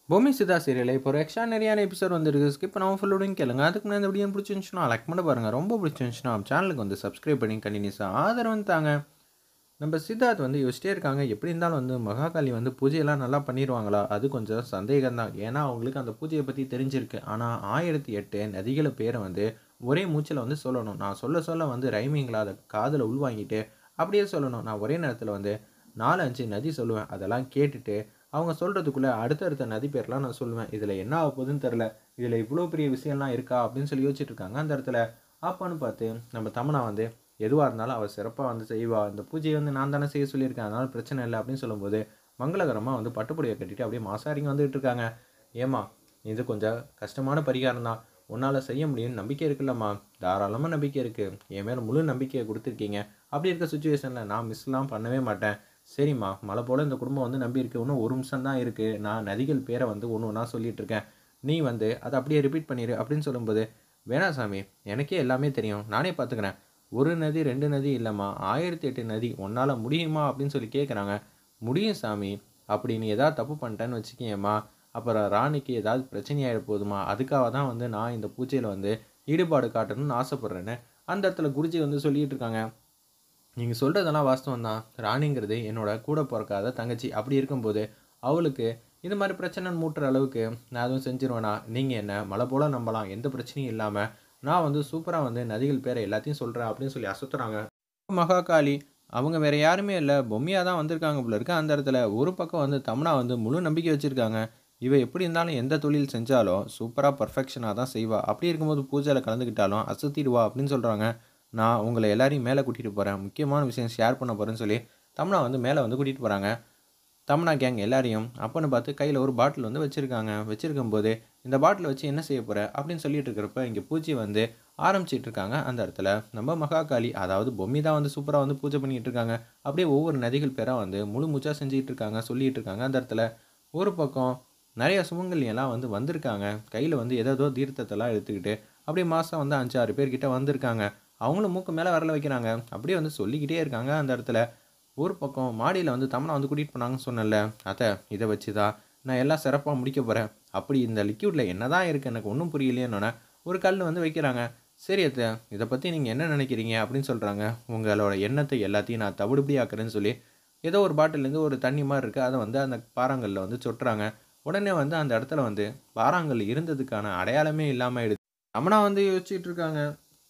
பூமி சிதா சீரியல் இப்போ ஒரு எக்ஸ்ட்ரானரியான எபிசோட் வந்துருக்கு. ஸ்கிப் பண்ணாமல் ஃபுல்லோடையும் கேளுங்க. அதுக்கு முன்னாடி இந்த வீடியோ பிடிச்சிருந்துச்சுன்னா லைக் பண்ண பாருங்கள். ரொம்ப பிடிச்சிருந்துச்சுன்னா சேனலுக்கு வந்து சப்ஸ்கிரைப் பண்ணி கண்டினியூஸாக ஆதரவு தாங்க. நம்ம சித்தார்த் வந்து யோசிச்சிட்டே இருக்காங்க. எப்படி இருந்தாலும் வந்து மகாகாளி வந்து பூஜையெல்லாம் நல்லா பண்ணிடுவாங்களா? அது கொஞ்சம் சந்தேகம் தான். ஏன்னா அவங்களுக்கு அந்த பூஜையை பற்றி தெரிஞ்சிருக்கு. ஆனால் 1008 நதிகளை பேரை வந்து ஒரே மூச்சில் வந்து சொல்லணும். நான் சொல்ல சொல்ல வந்து ரைமிங்கில் அதை காதில் உள்வாங்கிட்டு அப்படியே சொல்லணும். நான் ஒரே நேரத்தில் வந்து 4-5 நதி சொல்லுவேன். அதெல்லாம் கேட்டுட்டு அவங்க சொல்கிறதுக்குள்ளே அடுத்தடுத்த நதி பேர்லாம் நான் சொல்லுவேன். இதில் என்ன ஆக போகுதுன்னு தெரில. இதில் இவ்வளோ பெரிய விஷயம்லாம் இருக்கா அப்படின்னு சொல்லி யோசிச்சுட்டு இருக்காங்க. அந்த இடத்துல அப்பான்னு பார்த்து நம்ம தமனா வந்து எதுவாக இருந்தாலும் அவள் சிறப்பாக வந்து செய்வா. இந்த பூஜையை வந்து நான் தானே செய்ய சொல்லியிருக்கேன், அதனால பிரச்சனை இல்லை அப்படின்னு சொல்லும்போது மங்களகரமாக வந்து பட்டுப்புடியை கட்டிட்டு அப்படியே மாசாரிங்க வந்துகிட்டு இருக்காங்க. ஏம்மா, இது கொஞ்சம் கஷ்டமான பரிகாரம் தான், உன்னால் செய்ய முடியும்னு நம்பிக்கை இருக்குல்லம்மா. தாராளமாக நம்பிக்கை இருக்குது. என் மேலே முழு நம்பிக்கையை கொடுத்துருக்கீங்க. அப்படி இருக்க சுச்சுவேஷனில் நான் மிஸ்லாம் பண்ணவே மாட்டேன். சரிம்மா, மழை போல் இந்த குடும்பம் வந்து நம்பி இருக்கு. இன்னும் ஒரு நிமிஷம் தான் இருக்குது. நான் நதிகள் பேரை வந்து ஒன்று ஒன்றா சொல்லிட்டு இருக்கேன். நீ வந்து அதை அப்படியே ரிப்பீட் பண்ணிடு அப்படின்னு சொல்லும்போது, வேணாம் சாமி, எனக்கே எல்லாமே தெரியும், நானே பார்த்துக்கிறேன். ஒரு நதி 2 நதி இல்லைம்மா, 1008 நதி உன்னால் முடியுமா அப்படின்னு சொல்லி கேட்குறாங்க. முடியும் சாமி. அப்படி நீ ஏதாவது தப்பு பண்ணிட்டேன்னு வச்சுக்கியம்மா, அப்புறம் ராணிக்கு ஏதாவது பிரச்சனையாயிட போதுமா? அதுக்காக தான் வந்து நான் இந்த பூஜையில் வந்து ஈடுபாடு காட்டணும்னு ஆசைப்பட்றேன்னு அந்த இடத்துல குருஜி வந்து சொல்லிட்டு இருக்காங்க. நீங்கள் சொல்கிறதெல்லாம் வாஸ்தவம் தான். ராணிங்கிறது என்னோட கூட பிறக்காத தங்கச்சி. அப்படி இருக்கும்போது அவளுக்கு இது மாதிரி பிரச்சனை மூட்டுற அளவுக்கு நான் எதுவும் செஞ்சிருவேனா? நீங்கள் என்ன மலை போல் நம்பலாம், எந்த பிரச்சனையும் இல்லாமல். நான் வந்து சூப்பராக வந்து நதிகள் பேரை எல்லாத்தையும் சொல்கிறேன் அப்படின்னு சொல்லி அசுத்துறாங்க. மகாகாளி அவங்க வேறு யாருமே இல்லை, பொம்மையாக தான் வந்திருக்காங்க போல இருக்கு. அந்த இடத்துல ஒரு பக்கம் வந்து தமனா வந்து முழு நம்பிக்கை வச்சுருக்காங்க. இவ எப்படி இருந்தாலும் எந்த தொழில் செஞ்சாலும் சூப்பராக பர்ஃபெக்ஷனாக தான் செய்வா. அப்படி இருக்கும்போது பூஜையில் கலந்துக்கிட்டாலும் அசத்திடுவா அப்படின்னு சொல்கிறாங்க. நான் உங்களை எல்லாரையும் மேலே கூட்டிகிட்டு போகிறேன், முக்கியமான விஷயம் ஷேர் பண்ண போகிறேன்னு சொல்லி தமனா வந்து மேலே வந்து கூட்டிகிட்டு போகிறாங்க. தமனா கேங் எல்லாரையும் அப்பன்னு பார்த்து கையில் ஒரு பாட்டில் வந்து வச்சுருக்காங்க. வச்சுருக்கும்போது இந்த பாட்டில் வச்சு என்ன செய்ய போகிற அப்படின்னு சொல்லிட்டு இருக்கிறப்ப இங்கே பூஜை வந்து ஆரம்பிச்சிட்டு இருக்காங்க. அந்த இடத்துல நம்ம மகாகாளி, அதாவது பொம்மி தான் வந்து சூப்பராக வந்து பூஜை பண்ணிகிட்டு இருக்காங்க. அப்படியே ஒவ்வொரு நதிகள் பேராக வந்து முழு மூச்சாக செஞ்சுக்கிட்டு இருக்காங்க, சொல்லிகிட்டு இருக்காங்க. அந்த இடத்துல ஒரு பக்கம் நிறைய சுமங்கலியெல்லாம் வந்து வந்திருக்காங்க. கையில் வந்து ஏதோ தீர்த்தத்தெல்லாம் எடுத்துக்கிட்டு அப்படியே மாதம் வந்து 5-6 பேர்கிட்ட வந்திருக்காங்க. அவங்களும் மூக்கு மேலே வரல வைக்கிறாங்க. அப்படியே வந்து சொல்லிக்கிட்டே இருக்காங்க. அந்த இடத்துல ஒரு பக்கம் மாடியில் வந்து தமனா வந்து கூட்டிகிட்டு போனாங்கன்னு சொன்னேன்ல, அத்தை இதை வச்சு தான் நான் எல்லாம் சிறப்பாக முடிக்க போகிறேன். அப்படி இந்த லிக்யூடில் என்ன தான் இருக்குது எனக்கு ஒன்றும் புரியலையேன்னொன்னே ஒரு கல் வந்து வைக்கிறாங்க. சரி அத்தை, இதை பற்றி நீங்கள் என்ன நினைக்கிறீங்க அப்படின்னு சொல்கிறாங்க. உங்களோட எண்ணத்தை எல்லாத்தையும் நான் தவிடுபடி ஆக்குறேன்னு சொல்லி ஏதோ ஒரு பாட்டிலேருந்து ஒரு தண்ணி மாதிரி இருக்குது, அதை வந்து அந்த பாறாங்கல்ல வந்து சொட்டுறாங்க. உடனே வந்து அந்த இடத்துல வந்து பாறாங்கல் இருந்ததுக்கான அடையாளமே இல்லாமல் ஆயிடுது. தமனா வந்து யோசிச்சுட்டு இருக்காங்க.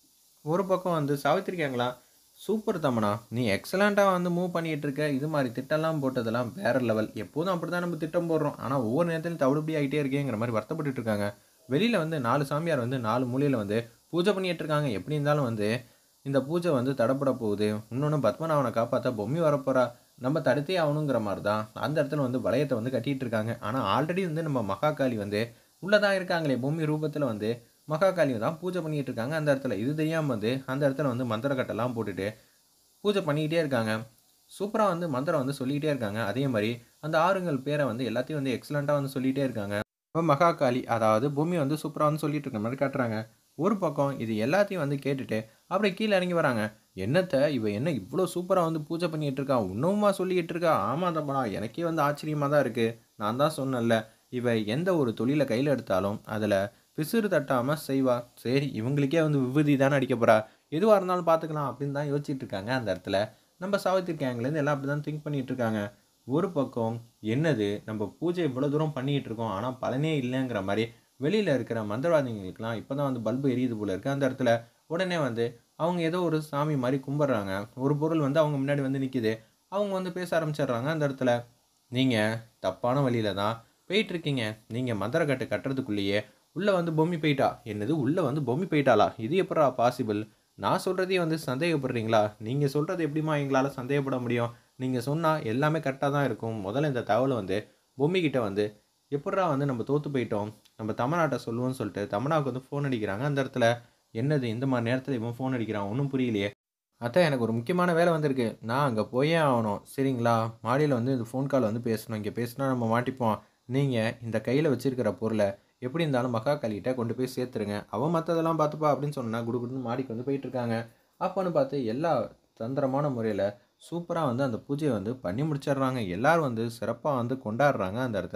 ஒரு பக்கம் வந்து சாவித்திரி கேங்களா, சூப்பர் தமனா, நீ எக்ஸலண்ட்டாக வந்து மூவ் பண்ணிகிட்டு இருக்க. இது மாதிரி திட்டம்லாம் போட்டதெல்லாம் வேறு லெவல். எப்போதும் அப்படி தான் நம்ம திட்டம் போடுறோம், ஆனால் ஒவ்வொரு நேரத்துலையும் தவிடுபடி ஆகிட்டே இருக்கேங்கிற மாதிரி வருத்தப்பட்டு இருக்காங்க. வெளியில் வந்து 4 சாமியார் வந்து 4 மூலையில் வந்து பூஜை பண்ணிகிட்டு இருக்காங்க. எப்படி இருந்தாலும் வந்து இந்த பூஜை வந்து தடப்பட போகுது. இன்னொன்று பத்மநாபனை காப்பாற்ற பொம்மி வரப்போகிறா, நம்ம தடுத்தே ஆகணுங்கிற மாதிரி தான் அந்த இடத்துல வந்து வளையத்தை வந்து கட்டிகிட்டு இருக்காங்க. ஆனால் ஆல்ரெடி வந்து நம்ம மகாகாளி வந்து உள்ளதான் இருக்காங்களே, பொம்மி ரூபத்தில் வந்து மகாகாளி தான் பூஜை பண்ணிகிட்டு இருக்காங்க. அந்த இடத்துல இது தெரியாமல் வந்து அந்த இடத்துல வந்து மந்திரக்கட்டெல்லாம் போட்டுட்டு பூஜை பண்ணிக்கிட்டே இருக்காங்க. சூப்பராக வந்து மந்திரம் வந்து சொல்லிக்கிட்டே இருக்காங்க. அதே மாதிரி அந்த ஆறுங்கள் பேரை வந்து எல்லாத்தையும் வந்து எக்ஸலண்ட்டாக வந்து சொல்லிகிட்டே இருக்காங்க. இப்போ மகாகாளி, அதாவது பூமி வந்து சூப்பராக வந்து சொல்லிட்டு இருக்க மாதிரி காட்டுறாங்க. ஒரு பக்கம் இது எல்லாத்தையும் வந்து கேட்டுட்டு அப்படியே கீழே இறங்கி வராங்க. என்னத்தை இவ என்ன இவ்வளோ சூப்பராக வந்து பூஜை பண்ணிகிட்டு இருக்கா, இன்னுமா சொல்லிக்கிட்டு இருக்கா? ஆமாம் தம்பா, எனக்கே வந்து ஆச்சரியமாக தான் இருக்குது. நான் தான் சொன்னேன்ல, இவ எந்த ஒரு தொழிலை கையில் எடுத்தாலும் அதில் பிசுறு தட்டாமல் செய்வா. சரி, இவங்களுக்கே வந்து விபூதி தானே அடிக்க போகிறா, எதுவாக இருந்தாலும் பார்த்துக்கலாம் அப்படின்னு தான் யோசிச்சுட்டு இருக்காங்க. அந்த இடத்துல நம்ம சாவித்திரி கேங்லேருந்து எல்லாம் அப்படி தான் திங்க் பண்ணிகிட்டு இருக்காங்க. ஒரு பக்கம் என்னது நம்ம பூஜை இவ்வளோ தூரம் பண்ணிகிட்டு இருக்கோம், ஆனால் பலனே இல்லைங்கிற மாதிரி வெளியில் இருக்கிற மந்திரவாதிகளுக்கெல்லாம் இப்போ தான் வந்து பல்பு எரியுது போல இருக்குது. அந்த இடத்துல உடனே வந்து அவங்க ஏதோ ஒரு சாமி மாதிரி கும்பிட்றாங்க. ஒரு பொருள் வந்து அவங்க முன்னாடி வந்து நிற்கிது. அவங்க வந்து பேச ஆரம்பிச்சிடுறாங்க. அந்த இடத்துல நீங்கள் தப்பான வழியில் தான் போயிட்டுருக்கீங்க. நீங்கள் மந்திரக்கட்டு கட்டுறதுக்குள்ளேயே உள்ளே வந்து பொம்மி போயிட்டா. என்னது, உள்ளே வந்து பொம்மி போயிட்டாளா? இது எப்படா பாசிபிள்? நான் சொல்கிறதே வந்து சந்தேகப்படுறீங்களா? நீங்கள் சொல்கிறது எப்படிமா எங்களால் சந்தேகப்பட முடியும்? நீங்கள் சொன்னால் எல்லாமே கரெக்டாக தான் இருக்கும். முதல்ல இந்த தகவலை வந்து பொம்மிக்கிட்ட வந்து எப்பட்றா வந்து நம்ம தோற்று போயிட்டோம், நம்ம தமனாட்ட சொல்லுவோம்னு சொல்லிட்டு தமனாவுக்கு வந்து ஃபோன் அடிக்கிறாங்க. அந்த இடத்துல என்னது இந்த மாதிரி நேரத்தில் இவன் ஃபோன் அடிக்கிறான், ஒன்றும் புரியலையே. அதான் எனக்கு ஒரு முக்கியமான வேலை வந்திருக்கு, நான் அங்கே போயே ஆகணும், சரிங்களா? மாடியில் வந்து இந்த ஃபோன் கால் வந்து பேசணும், இங்கே பேசினா நம்ம மாட்டிப்போம். நீங்கள் இந்த கையில் வச்சிருக்கிற பொருளை எப்படி இருந்தாலும் மகாக்காளிகிட்ட கொண்டு போய் சேர்த்துருங்க, அவன் மற்றதெல்லாம் பார்த்துப்பா அப்படின்னு சொன்னால் குடுகுடுன்னு மாடிக்கு வந்து போயிட்டுருக்காங்க. அப்போன்னு பார்த்து எல்லா தந்திரமான முறையில் சூப்பராக வந்து அந்த பூஜையை வந்து பண்ணி முடிச்சிடுறாங்க. எல்லோரும் வந்து சிறப்பாக வந்து கொண்டாடுறாங்க. அந்த இடத்துல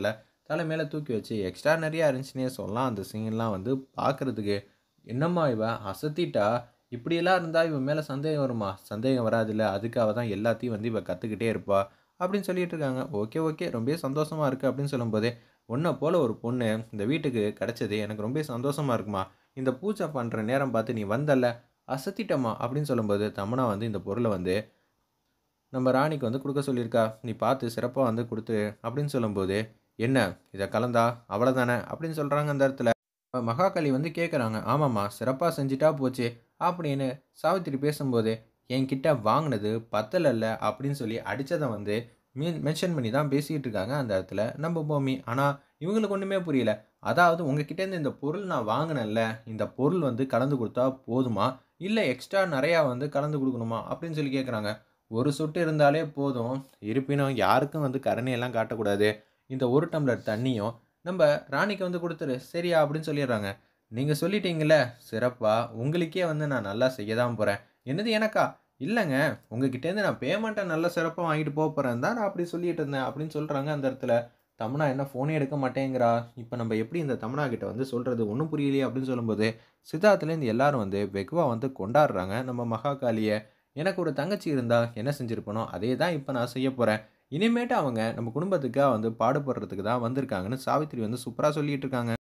தலை மேலே தூக்கி வச்சு எக்ஸ்ட்ரானரியாக இருந்துச்சுன்னே சொல்லலாம். அந்த சீன்லாம் வந்து பார்க்குறதுக்கு என்னம்மா இவ அசத்திட்டா, இப்படியெல்லாம் இருந்தால் இவன் மேலே சந்தேகம் வருமா? சந்தேகம் வராதுல்ல, அதுக்காக தான் எல்லாத்தையும் வந்து இவ கற்றுக்கிட்டே இருப்பா அப்படின்னு சொல்லிட்டு இருக்காங்க. ஓகே ஓகே ரொம்பவே சந்தோஷமாக இருக்குது அப்படின்னு சொல்லும்போதே, உன்னை போல் ஒரு பொண்ணு இந்த வீட்டுக்கு கிடைச்சது எனக்கு ரொம்ப சந்தோஷமாக இருக்குமா. இந்த பூஜை பண்ணுற நேரம் பார்த்து நீ வந்தல்ல, அசத்திட்டம்மா அப்படின்னு சொல்லும்போது, தமன்னா வந்து இந்த பொருளை வந்து நம்ம ராணிக்கு வந்து குடுக்க சொல்லியிருக்கா. நீ பார்த்து சிறப்பா வந்து குடுத்துரு அப்படின்னு சொல்லும்போது, "என்ன இத கலந்தா அவ்வளதானே?" அப்படின்னு சொல்றாங்க அந்த இடத்துல. மகாகாளி வந்து கேட்குறாங்க. "ஆமாம்மா சிறப்பா செஞ்சுட்டா போச்சு" அப்படின்னு சாவித்திரி பேசும்போது, "என்கிட்ட வாங்குனது பத்தலல்ல" அப்படின்னு சொல்லி அடிச்சத வந்து மென்ஷன் பண்ணி தான் பேசிட்டு இருக்காங்க அந்த இடத்துல நம்ம பூமி. ஆனா இவங்களுக்கு ஒண்ணுமே புரியல. அதாவது உங்ககிட்டேருந்து இந்த பொருள் நான் வாங்குனேன்ல, இந்த பொருள் வந்து கலந்து குடுத்தா போதுமா? இல்ல எக்ஸ்ட்ரா நெறையா வந்து கலந்து குடுக்கணுமா? அப்படின்னு சொல்லி கேட்குறாங்க. ஒரு சொட்டு இருந்தாலே போதும். இருப்பினும் யாருக்கும் வந்து கருணையெல்லாம் காட்டக்கூடாது. இந்த 1 டம்ளர் தண்ணியும் நம்ப ராணிக்கு வந்து குடுத்துரு. சரியா? அப்படின்னு சொல்லிர்றாங்க. நீங்க சொல்லிட்டீங்கல்ல, சிறப்பா. உங்களுக்கே வந்து நான் நல்லா செய்ய தான் போறேன். என்னது எனக்கா? இல்லங்க. உங்ககிட்டேருந்து நான் பேமெண்ட்ட நல்ல சிறப்பா வாங்கிட்டு போப்போறேன்னு தான் நான் அப்படி சொல்லிட்டு இருந்தேன். அப்படின்னு சொல்றாங்க அந்த இடத்துல. தமன்னா என்ன ஃபோனே எடுக்க மாட்டேங்கிறா. இப்ப நம்ப எப்படி இந்த தமன்னா கிட்ட வந்து சொல்றது? ஒண்ணும் புரியலையே அப்படின்னு சொல்லும்போது, சித்தார்த்லேருந்து எல்லாரும் வந்து வெகுவா வந்து கொண்டாடுறாங்க நம்ம மகாகாளிய. எனக்கு ஒரு தங்கச்சி இருந்தா என்ன செஞ்சிருப்பனோ, அதே தான் இப்ப நான் செய்ய போறேன். இனிமேட்டு அவங்க நம்ம குடும்பத்துக்கா வந்து பாடுபடுறதுக்கு தான் வந்திருக்காங்கன்னு சாவித்திரி வந்து சூப்பரா சொல்லிட்டு இருக்காங்க.